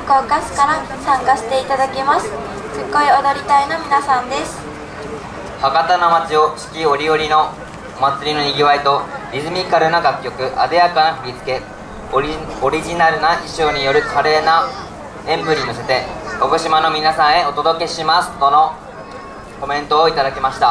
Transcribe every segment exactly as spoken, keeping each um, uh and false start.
福岡市から参加していただきます。ふっこい踊り隊の皆さんです。 博多の街を四季折々のお祭りのにぎわいとリズミカルな楽曲、艶やかな振り付け、オリ、オリジナルな衣装による華麗な演舞に乗せて鹿児島の皆さんへお届けしますとのコメントをいただきました。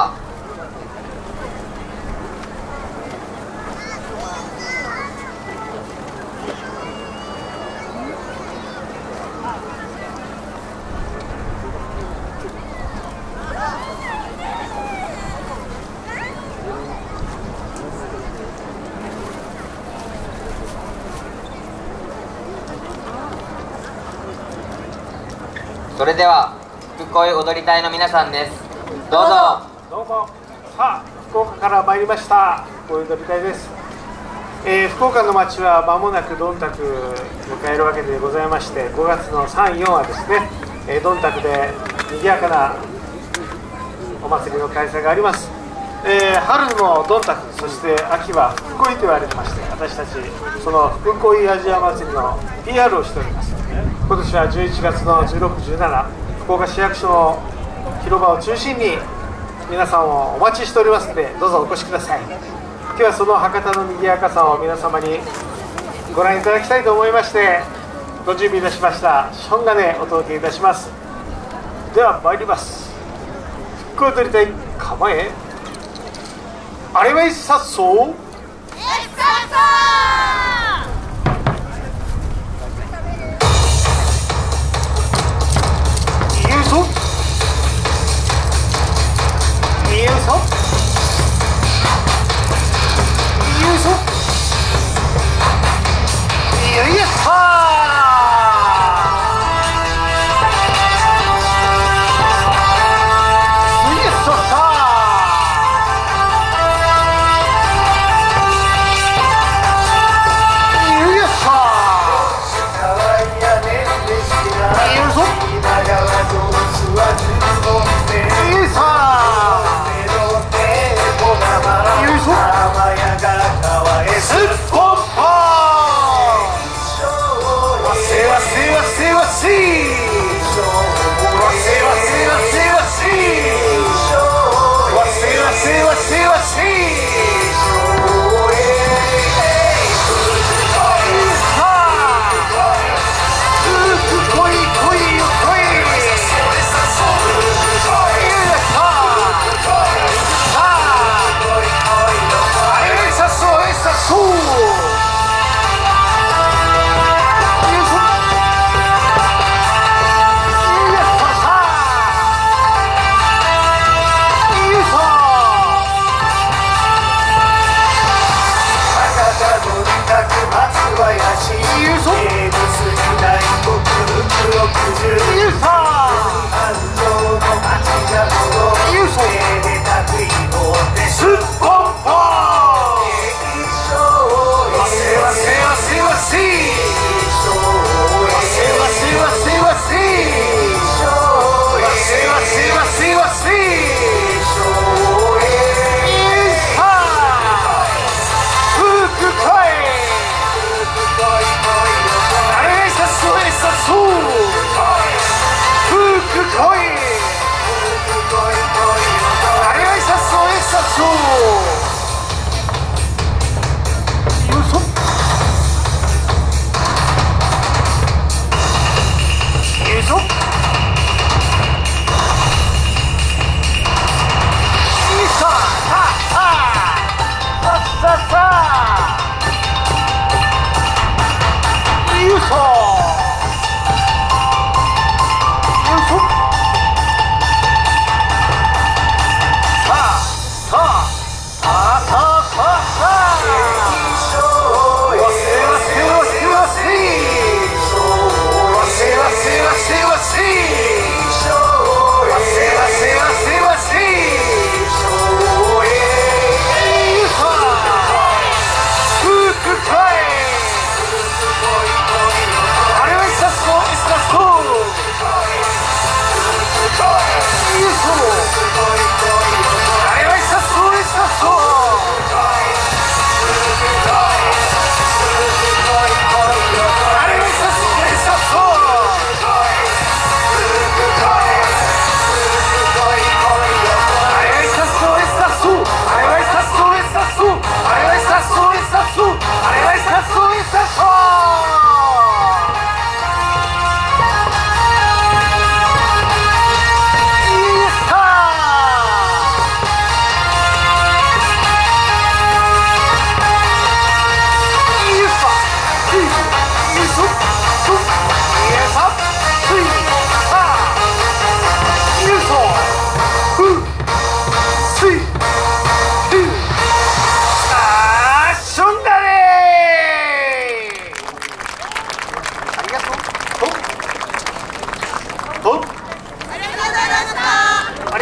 それでは福恋踊り隊の皆さんです。どうぞ。 どうぞ。さあ、福岡から参りました福恋踊り隊です。えー、福岡の街は間もなくどんたく迎えるわけでございまして、ごがつのさん、よんはですね、えー、どんたくで賑やかなお祭りの開催があります。えー、春のどんたく、そして秋は福恋と言われてまして、私たちその福恋アジア祭りの ピーアール をしております。今年はじゅういちがつのじゅうろく、じゅうしち、福岡市役所の広場を中心に皆さんをお待ちしておりますので、どうぞお越しください。今日はその博多の賑やかさを皆様にご覧いただきたいと思いまして、ご準備いたしましたションガネお届けいたします。では参ります。福岡踊り隊構え、あれはいさっそう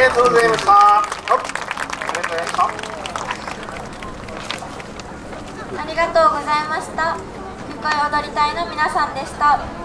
がとうございました。ありがとうございました。 ありがとうございました。福井踊り隊の皆さんでした。